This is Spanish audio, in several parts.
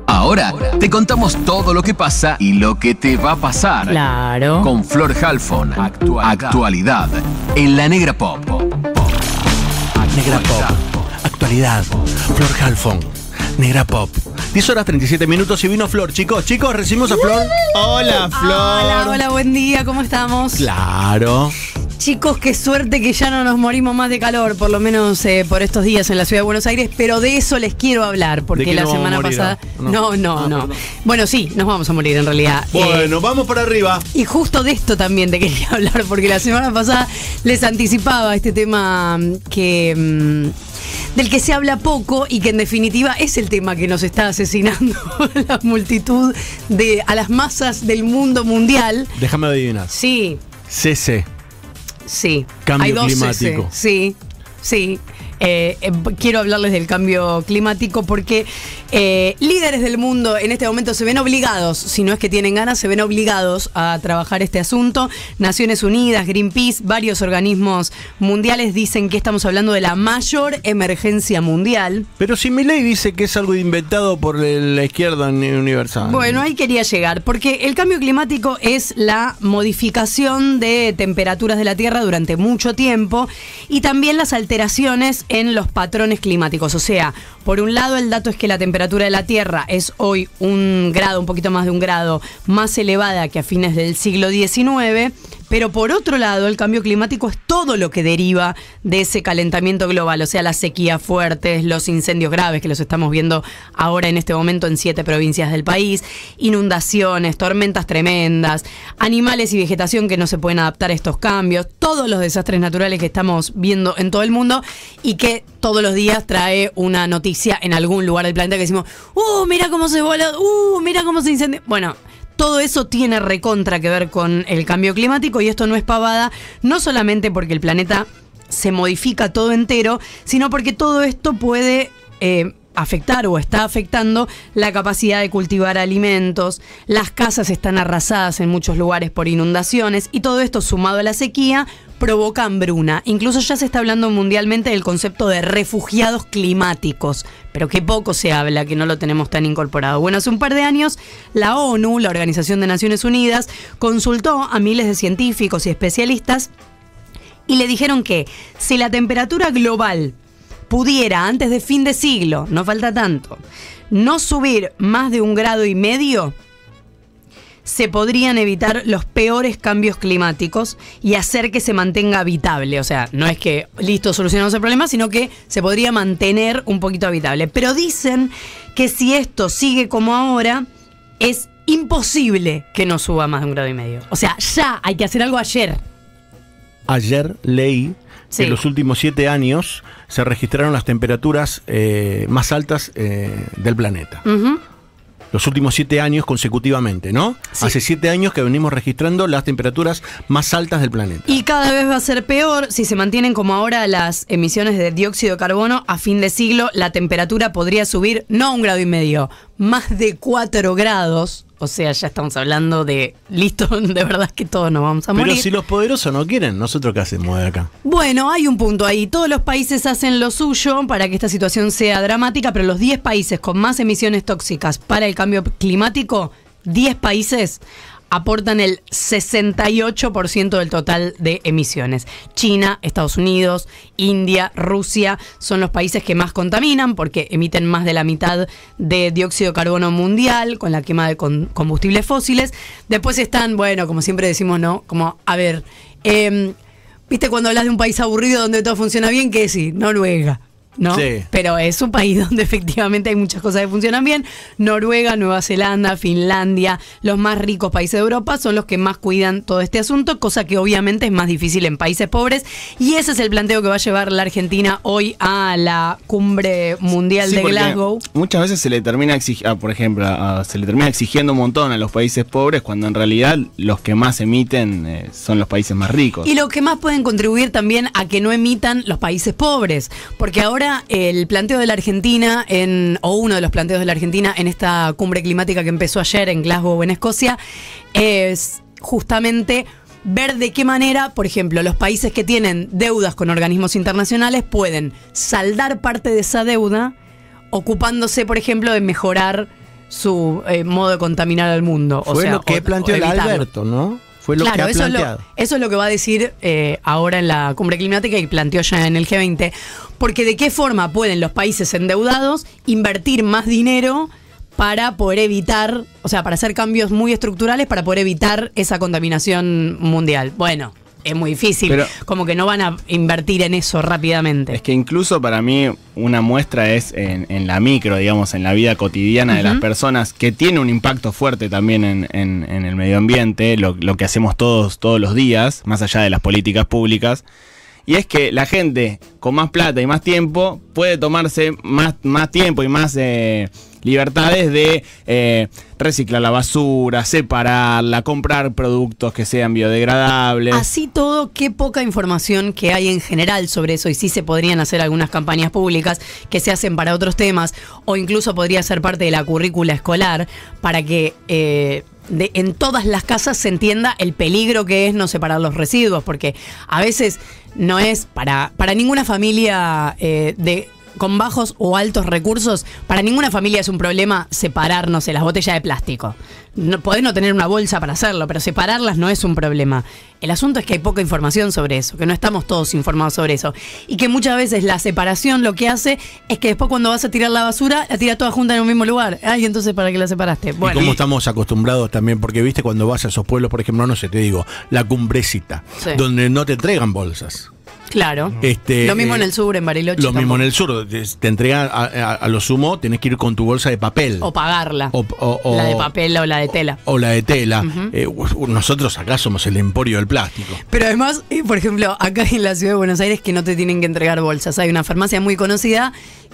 Ahora te contamos todo lo que pasa y lo que te va a pasar. Claro. Con Flor Halfon. Actualidad. En La Negra Pop. Negra Pop. Actualidad. Flor Halfon. Negra Pop. 10 horas 37 minutos y vino Flor. Chicos, recibimos a Flor. Hola, Flor. Hola, buen día, ¿cómo estamos? Claro. Chicos, qué suerte que ya no nos morimos más de calor, por lo menos por estos días en la ciudad de Buenos Aires, pero de eso les quiero hablar, porque la semana pasada... No. Bueno, sí, nos vamos a morir en realidad. Bueno, vamos para arriba. Y justo de esto también te quería hablar, porque la semana pasada les anticipaba este tema que... del que se habla poco y que en definitiva es el tema que nos está asesinando a la multitud, a las masas del mundo mundial. Déjame adivinar. Sí. CC. Sí. Cambio Hay dos climático. CC. Sí. Quiero hablarles del cambio climático porque líderes del mundo en este momento se ven obligados, si no es que tienen ganas, se ven obligados a trabajar este asunto. Naciones Unidas, Greenpeace, varios organismos mundiales dicen que estamos hablando de la mayor emergencia mundial. Pero si Milei dice que es algo inventado por la izquierda universal. Bueno, ahí quería llegar, porque el cambio climático es la modificación de temperaturas de la Tierra durante mucho tiempo y también las alteraciones en los patrones climáticos. O sea, por un lado el dato es que la temperatura de la Tierra es hoy un poquito más de un grado más elevada que a fines del siglo XIX, pero por otro lado el cambio climático es todo lo que deriva de ese calentamiento global, o sea, las sequías fuertes, los incendios graves que los estamos viendo ahora en este momento en 7 provincias del país, inundaciones, tormentas tremendas, animales y vegetación que no se pueden adaptar a estos cambios, todos los desastres naturales que estamos viendo en todo el mundo y que todos los días trae una noticia en algún lugar del planeta que decimos, mira cómo se voló, mira cómo se incendia. Bueno, todo eso tiene recontra que ver con el cambio climático y esto no es pavada, no solamente porque el planeta se modifica todo entero, sino porque todo esto puede afectar o está afectando la capacidad de cultivar alimentos, las casas están arrasadas en muchos lugares por inundaciones y todo esto sumado a la sequía provoca hambruna. Incluso ya se está hablando mundialmente del concepto de refugiados climáticos, pero que poco se habla, que no lo tenemos tan incorporado. Bueno, hace un par de años la ONU, la Organización de Naciones Unidas, consultó a miles de científicos y especialistas y le dijeron que si la temperatura global pudiera antes de fin de siglo, no falta tanto, no subir más de 1,5 grados, se podrían evitar los peores cambios climáticos y hacer que se mantenga habitable. O sea, no es que listo, solucionamos el problema, sino que se podría mantener un poquito habitable. Pero dicen que si esto sigue como ahora, es imposible que no suba más de 1,5 grados. O sea, ya hay que hacer algo ayer. Ayer leí que en los últimos 7 años se registraron las temperaturas más altas del planeta. Los últimos 7 años consecutivamente, ¿no? Sí. Hace 7 años que venimos registrando las temperaturas más altas del planeta. Y cada vez va a ser peor. Si se mantienen como ahora las emisiones de dióxido de carbono, a fin de siglo la temperatura podría subir no 1,5 grados, más de 4 grados. O sea, ya estamos hablando de, listo, de verdad que todos nos vamos a morir. Pero si los poderosos no quieren, ¿nosotros qué hacemos de acá? Bueno, hay un punto ahí. Todos los países hacen lo suyo para que esta situación sea dramática, pero los 10 países con más emisiones tóxicas para el cambio climático, 10 países aportan el 68% del total de emisiones. China, Estados Unidos, India, Rusia son los países que más contaminan porque emiten más de la mitad de dióxido de carbono mundial con la quema de combustibles fósiles. Después están, bueno, como siempre decimos, ¿no? Como, a ver, ¿viste cuando hablas de un país aburrido donde todo funciona bien? ¿Qué decís? Noruega. ¿No? Sí. Pero es un país donde efectivamente hay muchas cosas que funcionan bien. Noruega, Nueva Zelanda, Finlandia, los más ricos países de Europa son los que más cuidan todo este asunto, cosa que obviamente es más difícil en países pobres. Y ese es el planteo que va a llevar la Argentina hoy a la cumbre mundial de Glasgow. Muchas veces se le termina se le termina exigiendo un montón a los países pobres cuando en realidad los que más emiten son los países más ricos. Y los que más pueden contribuir también a que no emitan los países pobres, porque ahora el planteo de la Argentina, o uno de los planteos de la Argentina en esta cumbre climática que empezó ayer en Glasgow, en Escocia, es justamente ver de qué manera, por ejemplo, los países que tienen deudas con organismos internacionales pueden saldar parte de esa deuda ocupándose, por ejemplo, de mejorar su modo de contaminar al mundo. Fue lo que planteó el Alberto, ¿no? Fue lo que ha planteado. Eso es lo que va a decir ahora en la cumbre climática y planteó ya en el G20. Porque de qué forma pueden los países endeudados invertir más dinero para poder evitar, o sea, para hacer cambios muy estructurales para poder evitar esa contaminación mundial. Bueno, es muy difícil, pero como que no van a invertir en eso rápidamente. Es que incluso para mí una muestra es en la micro, digamos, en la vida cotidiana de las personas, que tiene un impacto fuerte también en el medio ambiente, lo que hacemos todos los días, más allá de las políticas públicas. Y es que la gente con más plata y más tiempo puede tomarse más tiempo y más libertades de reciclar la basura, separarla, comprar productos que sean biodegradables. Así todo, qué poca información que hay en general sobre eso, y sí se podrían hacer algunas campañas públicas que se hacen para otros temas, o incluso podría ser parte de la currícula escolar para que en todas las casas se entienda el peligro que es no separar los residuos, porque a veces no es para ninguna familia con bajos o altos recursos, para ninguna familia es un problema separar, no sé, las botellas de plástico. Podés no tener una bolsa para hacerlo, pero separarlas no es un problema. El asunto es que hay poca información sobre eso, que no estamos todos informados sobre eso. Y que muchas veces la separación lo que hace es que después cuando vas a tirar la basura, la tiras toda junta en un mismo lugar. Ay, entonces ¿para qué la separaste? Bueno. Y como estamos acostumbrados también, porque viste cuando vas a esos pueblos, por ejemplo, no sé, te digo, la Cumbrecita, sí, donde no te entregan bolsas. Claro. Lo mismo en el sur, en Bariloche. Lo mismo en el sur. Te entregan a lo sumo, tenés que ir con tu bolsa de papel. O pagarla. La de papel o la de tela. O la de tela. Nosotros acá somos el emporio del plástico. Pero además, por ejemplo, acá en la ciudad de Buenos Aires que no te tienen que entregar bolsas. Hay una farmacia muy conocida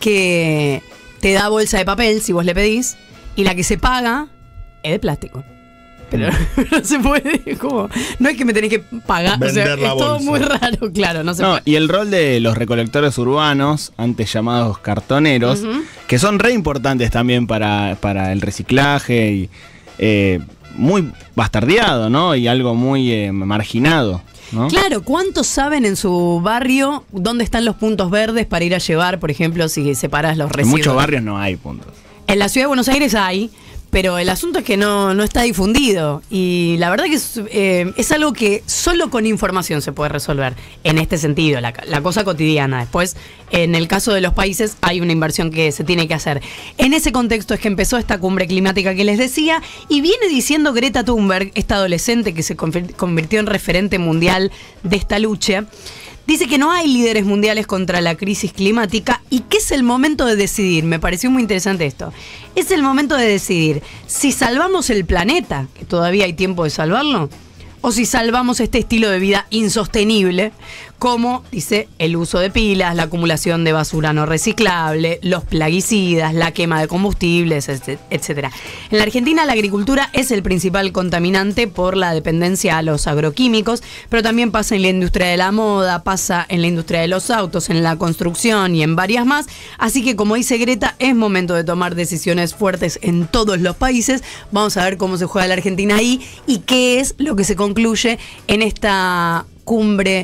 que te da bolsa de papel si vos le pedís, y la que se paga es de plástico. Pero no se puede, como, no es que me tenés que pagar, o sea, es todo muy raro, claro, no se puede. Y el rol de los recolectores urbanos, antes llamados cartoneros, que son re importantes también para el reciclaje, y muy bastardeado, ¿no? Y algo muy marginado, ¿no? Claro, ¿cuántos saben en su barrio dónde están los puntos verdes para ir a llevar, por ejemplo, si separás los residuos? En muchos barrios no hay puntos. En la ciudad de Buenos Aires hay, pero el asunto es que no está difundido, y la verdad que es algo que solo con información se puede resolver en este sentido, la cosa cotidiana. Después, en el caso de los países, hay una inversión que se tiene que hacer. En ese contexto es que empezó esta cumbre climática que les decía, y viene diciendo Greta Thunberg, esta adolescente que se convirtió en referente mundial de esta lucha. Dice que no hay líderes mundiales contra la crisis climática y que es el momento de decidir. Me pareció muy interesante esto. Es el momento de decidir si salvamos el planeta, que todavía hay tiempo de salvarlo, o si salvamos este estilo de vida insostenible, como, dice, el uso de pilas, la acumulación de basura no reciclable, los plaguicidas, la quema de combustibles, etcétera. En la Argentina la agricultura es el principal contaminante por la dependencia a los agroquímicos, pero también pasa en la industria de la moda, pasa en la industria de los autos, en la construcción y en varias más. Así que, como dice Greta, es momento de tomar decisiones fuertes en todos los países. Vamos a ver cómo se juega la Argentina ahí y qué es lo que se concluye en esta cumbre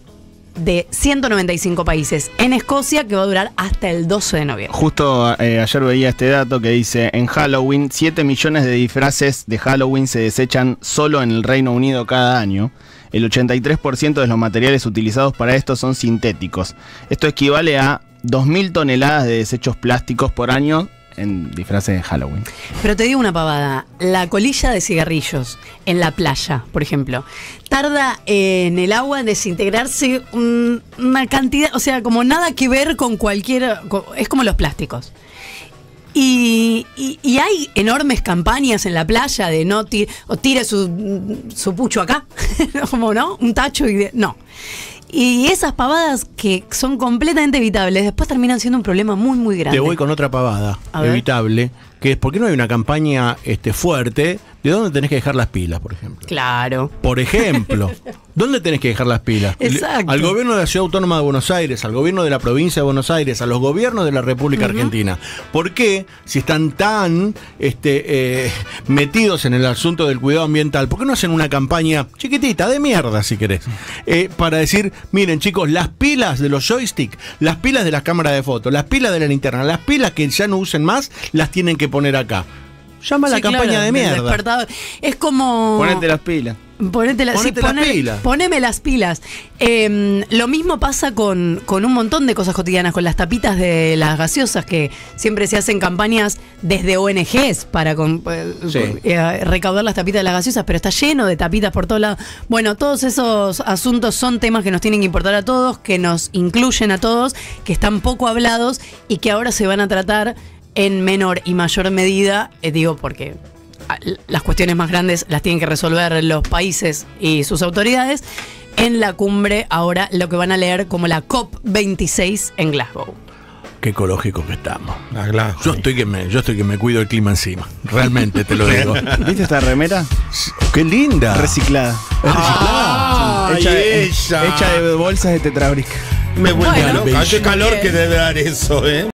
de 195 países en Escocia, que va a durar hasta el 12 de noviembre. Justo ayer veía este dato que dice: en Halloween, 7 millones de disfraces de Halloween se desechan solo en el Reino Unido cada año. El 83% de los materiales utilizados para esto son sintéticos. Esto equivale a 2.000 toneladas de desechos plásticos por año en disfraces de Halloween. Pero te digo una pavada, la colilla de cigarrillos en la playa, por ejemplo, tarda en el agua en desintegrarse una cantidad, o sea, como nada que ver con cualquier, es como los plásticos. Y hay enormes campañas en la playa de no tire su pucho acá, como no, un tacho no. Y esas pavadas que son completamente evitables, después terminan siendo un problema muy, muy grande. Te voy con otra pavada evitable, que es: ¿por qué no hay una campaña fuerte de dónde tenés que dejar las pilas, por ejemplo? Claro. Por ejemplo, ¿dónde tenés que dejar las pilas? Exacto. Al gobierno de la Ciudad Autónoma de Buenos Aires, al gobierno de la provincia de Buenos Aires, a los gobiernos de la República Argentina. ¿Por qué, si están tan metidos en el asunto del cuidado ambiental, por qué no hacen una campaña chiquitita, de mierda si querés, para decir: miren chicos, las pilas de los joysticks, las pilas de las cámaras de fotos, las pilas de la linterna, las pilas que ya no usen más, las tienen que poner acá? Llama a la campaña de mierda. Despertador. Es como... Ponete las pilas. Poneme las pilas. Lo mismo pasa con un montón de cosas cotidianas, con las tapitas de las gaseosas, que siempre se hacen campañas desde ONGs para recaudar las tapitas de las gaseosas, pero está lleno de tapitas por todos lados. Bueno, todos esos asuntos son temas que nos tienen que importar a todos, que nos incluyen a todos, que están poco hablados y que ahora se van a tratar en menor y mayor medida, porque las cuestiones más grandes las tienen que resolver los países y sus autoridades. En la cumbre ahora lo que van a leer como la COP26 en Glasgow. Qué ecológico que estamos. Yo estoy que me cuido el clima encima. Realmente te lo digo. ¿Viste esta remera? ¡Qué linda! Reciclada. ¿Es reciclada? Hecha de bolsas de Tetrabric. Me vuelve loca. Hace calor que debe dar eso, ¿eh?